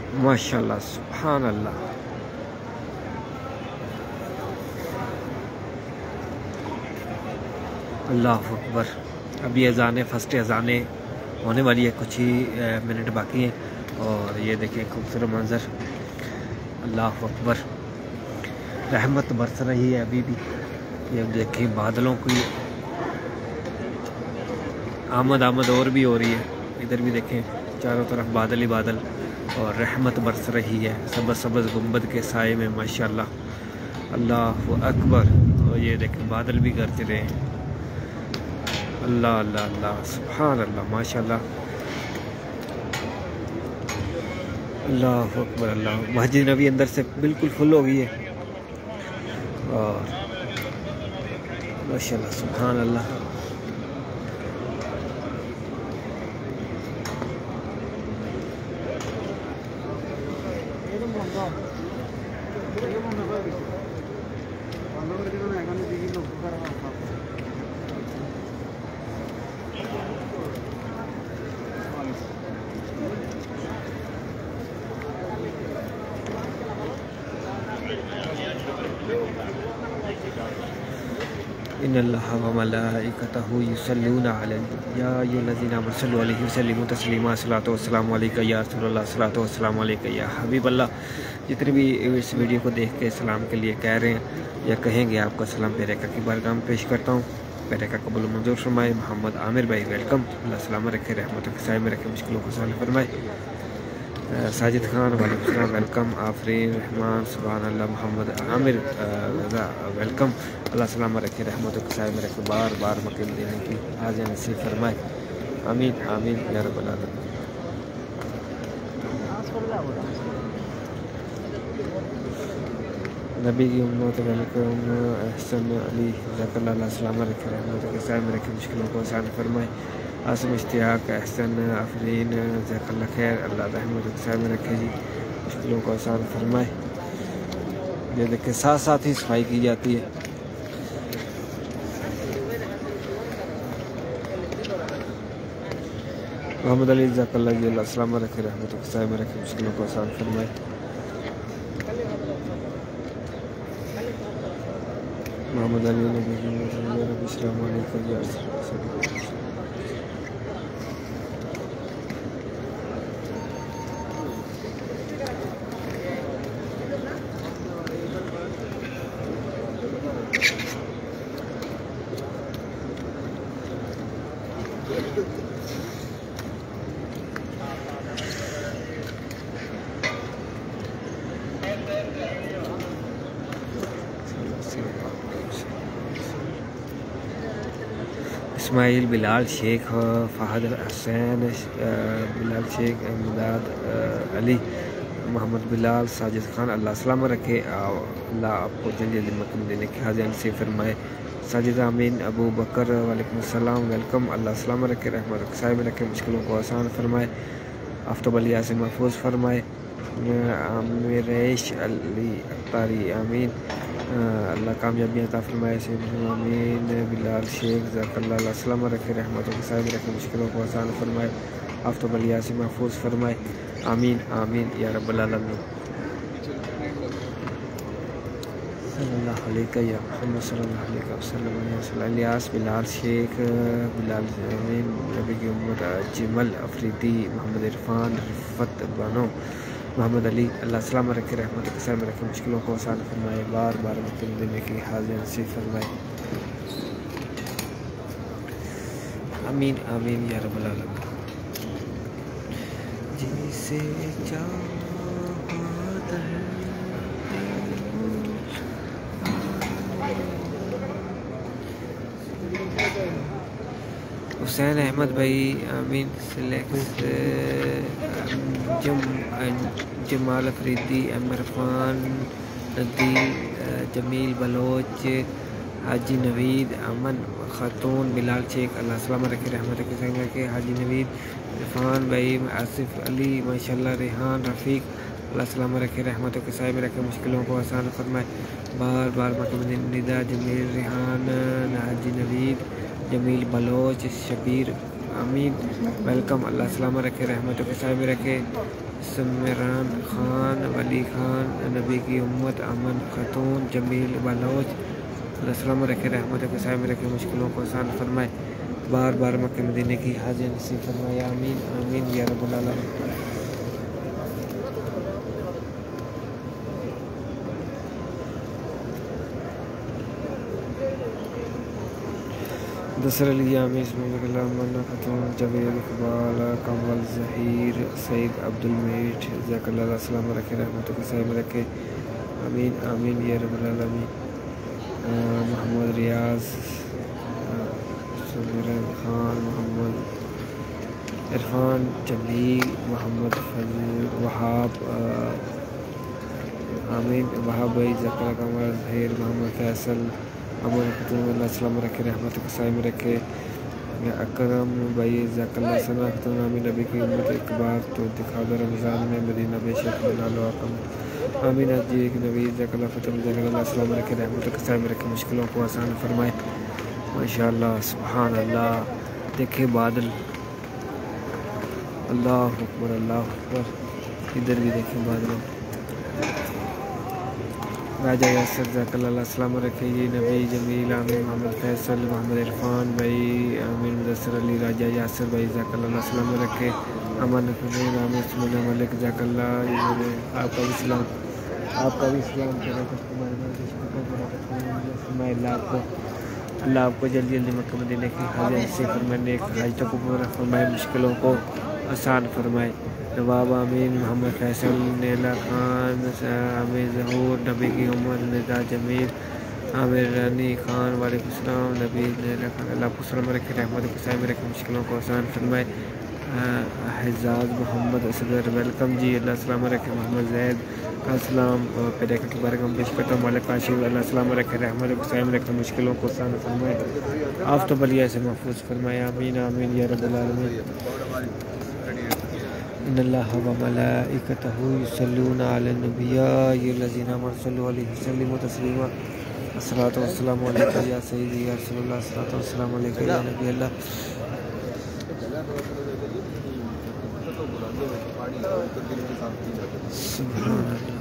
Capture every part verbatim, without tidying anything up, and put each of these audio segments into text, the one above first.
माशाल्लाह सुभान अल्लाह। अल्लाह अकबर। अभी अजाने फर्स्ट अजाने होने वाली है, कुछ ही मिनट बाकी हैं और ये देखिए खूबसूरत मंजर। अल्लाह अकबर। रहमत बरस रही है अभी भी। ये देखिए बादलों की आमद आमद और भी हो रही है। इधर भी देखें चारों तरफ बादल ही बादल और रहमत बरस रही है सबज सबज गुंबद के साए में माशाल्लाह। अल्लाह अकबर। और ये देखें बादल भी गरज रहे हैं। अल्लाह अल्लाह अल्लाह सुभान अल्लाह माशाल्लाह। अल्लाह अकबर अल्लाह। मस्जिद नबी अंदर से बिल्कुल फुल हो गई है और माशाल्लाह सुभान अल्लाह। इन्नल्लाहा व मलाइकतहु युसल्लूना अलैहि या अय्युहल्लज़ीना आमनु सल्लु अलैहि वसल्लिमु तस्लीमा। सलातो वस्सलामु अलैका या रसूलल्लाह, सलातो वस्सलामु अलैका या हबीबल्लाह। जितने भी इस वीडियो को देख के सलाम के लिए कह रहे हैं या कहेंगे, आपका सलाम पेरे का की बारगाह में पेश करता हूँ। पेरे का कबूल मंजूर फरमाए। मोहम्मद आमिर भाई वेलकम। अल्लाह सलामत रखे, रहमत के साए में रखे, मुश्किलों को सहल फरमाए। साजिद खान वालेकुम वेलकम। आफरीन रहमान सुभान अल्लाह। मोहम्मद आमिर वेलकम। अल्लाह सलामत रखे, रहमत के साए में रखे, बार बार मकीम देने की हाजिर नसीब फरमाए। आमीन आमीन या रब्बल आलमीन। नबी की उम्मत वेलकम। एहसन अली जज़ाकल्लाह। अल्लाह सलामत रखे, रहमत के साए में रखे, मुश्किलों को आसान फरमाए। आसम इश्तियाक एहसन आफरीन जज़ाकल्लाह खैर। अल्लाह रहमत के साए में रखे जी, मुश्किलों को आसान फरमाए। ये देखें साथ साथ ही सफाई की जाती है। मोहम्मद अली जज़ाकल्लाह जी, अल्लाह सलामत रखे, रहमत के साए में रखे, मुश्किलों को आसान फरमाए। मोहम्मद अली नबी अस्सलामु अलैकुम या इस्माइल बिलाल शेख फ़हद हुसैन बिलाल शेख इमदाद अली मोहम्मद बिलाल साजिद खान। अल्लाह सलामत रखे, अल्लाह आपको जल्दी जल्दी मकम देने की हाजिर नसीब फरमाए। साजिद आमीन अबू बकर वालेकुम सलाम वेलकम। अल्लाह सलामत रखे, रहमत के साए में रखे, मुश्किलों को आसान फरमाए। आफ्ताब अली यासिन महफूज फरमाए। आमिरेश अली अख्तारी आमीन। अल्लाह कामयाबी अता फरमाए। आमीन बिलाल शेख जज़ाकल्लाह। अल्लाह सलामत रखे, रहमतों के साए में रखे, मुश्किलों को आसान फरमाए। आफ्ताब अली यासिन महफूज फरमाए। आमीन आमीन या रब्बल आलमीन। सल्लल्लाहु अलैहि या मुहम्मद सल्लल्लाहु अलैहि वसल्लम। इलियास बिलाल शेख बिलाल आमीन। नबी की उम्मत अजमल अफरीदी मोहम्मद इरफान रिफत बानो मोहम्मद अली। अल्लाह सलामत रखे, रहमत के साए में रखे, मुश्किलों को आसान फरमाए। बार बार मकम देने की हाजिर नसीब फरमाए। आमीन आमीन या रब्बल आलमीन। जिसे चाहता है हुसैन अहमद भाई आमीन। सिलेक्स जम जमाल अफरीदी अमरफान नदी जमील बलोच हाजी नवीद अमन खातून बिलाल शेख। अल्लाह सलामत रखे, रहमत के साए में रखे। हाजी नवीद इरफान भाई आसिफ अली माशाल्लाह। रेहान रफ़ीक अल्लाह सलामत रखे, रहमतों के साए में रखे, मुश्किलों को आसान फरमाए। बार बार मकम निदा जमील रेहान हाजी नवीद जमील बलोच शबीर आमीन वेलकम। अल्लाह सलामत रखे, रहमतों के साए में रखे, سمران خان، ولی خان، نبی کی امت، امن خاتون، جمیل بلوچ، السلام رکھے، رحمت کے سائے میں رکھے، مشکلوں کو آسان فرمائے، بار بار مکہ مدینے کی حاجی نصیب فرمائے، آمین آمین یا رب العالمین۔ دسر علی عامر، اسماعیل اللہ، منا خاتون، جوید اقبال، کمل ظہیر، سعید عبد المیٹ، جزاک اللہ، السلام رکھے، رحمت کے سائے میں رکھے، آمین آمین یا رب العالمین۔ محمد ریاض، سمران خان، محمد عرفان، جمیل، محمد فضل، وہاب، آمین، وہاب بھائی، جزاک اللہ، کمل ظہیر، محمد فیصل، امن خاتون، اللہ السلام رکھے، رحمت کے سائے میں رکھے، اکرم بھائی، جزاک اللہ، ثنا خاتون، آمین، نبی کی امت، ایک بار تو دکھا دو رمضان میں مدینہ بے شک بنا لو آقم، آمین، جی ایک نبی، جزاک اللہ، فتح جزاک اللہ، السلام رکھے، رحمت کے سائے میں رکھے، مشکلوں کو آسان فرمائے، ماشاءاللہ، سبحان اللہ، دیکھیں بادل، اللہ اکبر اللہ اکبر، ادھر بھی دیکھیں بادل، راجہ یاسر، جزاک اللہ، السلام رکھے، جی نبی، جمیل، آمین، محمد فیصل، محمد عرفان بھائی، آمین، مدثر علی، راجہ یاسر بھائی، جزاک اللہ، السلام رکھے، امن خاتون، آمین، سمنا ملک، جزاک اللہ، آپ کا بھی سلام، آپ کا بھی سلام کرے فرمائے، اللہ آپ کو اللہ آپ کو جلدی جلدی مکہ مدینے کی حاجی نصیب فرمائے، نیک حاجتوں کو پورا فرمائے، مشکلوں کو آسان فرمائے، نواب، آمین، محمد فیصل، نیلا خان، آمین، ظہور، نبی کی امت، ندا، جمیل، عامر رانی خان، وعلیکم السلام، نبی، نیلا خان، اللہ کو سلام رکھے، رحمت کے سائے میں رکھے، مشکلوں کو آسان فرمائے، حجاز محمد اصغر، ویلکم جی، اللہ السلام رکھے، محمد زید کا السلام، پیدا کے بارگاہ پیش کرتا ہوں، مالک کاشف، اللہ السلام رکھے، رحمت کے سائے میں رکھے، مشکلوں کو آسان فرمائے، آفتاب علیہ سے محفوظ فرمائے، آمین آمین یا رب العالمین۔ ان اللہ و ملائکتہ یصلون علی النبی یا ایھا الذین آمنوا صلوا علیہ وسلموا تسلیما، الصلاۃ والسلام علیک یا سیدی یا رسول اللہ، الصلاۃ والسلام علیک یا نبی اللہ۔ سبحان اللہ،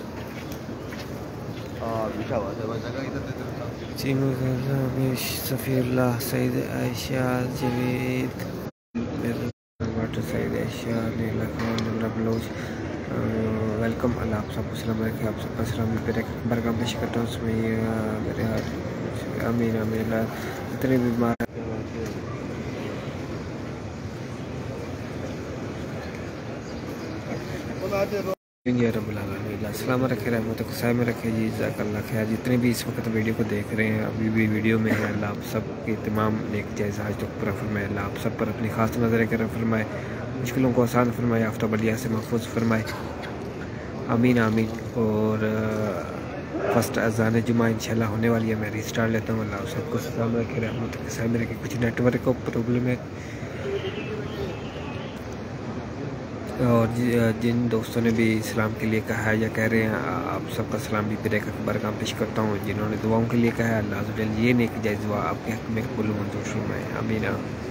صفی اللہ، سعید عائشہ، جوید، سعید عائشہ، نیلا خان، نمرہ بلوچ، ویلکم، اللہ آپ سب کو سلام رکھے، آپ سب کا سلام پہ برگاہ پیش کرتا ہوں، اس میں میرے ہاتھ، امین امین، اللہ اتنے بیمار یا رب العالمین، اللہ السلام رکھے، رحمت کو سائے میں رکھے، جی جزاک اللہ خیر، جتنے بھی اس وقت ویڈیو کو دیکھ رہے ہیں، ابھی بھی ویڈیو میں ہے، اللہ آپ سب کے تمام نیک جائز حاجتوں کو پورا فرمائے، اللہ آپ سب پر اپنی خاص نظر کرم فرمائے، مشکلوں کو آسان فرمائے، آفتاب علیہ سے محفوظ فرمائے، آمین آمین۔ اور فرسٹ اذان جمعہ انشاءاللہ ہونے والی ہے، میں ریسٹارٹ لیتا ہوں، اللہ آپ سب کو سلام رکھے، رحمت کے سائے میں رکھے، کچھ نیٹ ورک کا پرابلم ہے، اور جن دوستوں نے بھی اسلام کے لیے کہا ہے یا کہہ رہے ہیں، آپ سب کا سلام بھی پیرے کا برکام پیش کرتا ہوں، جنہوں نے دعاؤں کے لیے کہا ہے، اللہ عز و جل یہ نیک جائز دعا آپ کے حق میں قبول و منظور فرمائے، آمین۔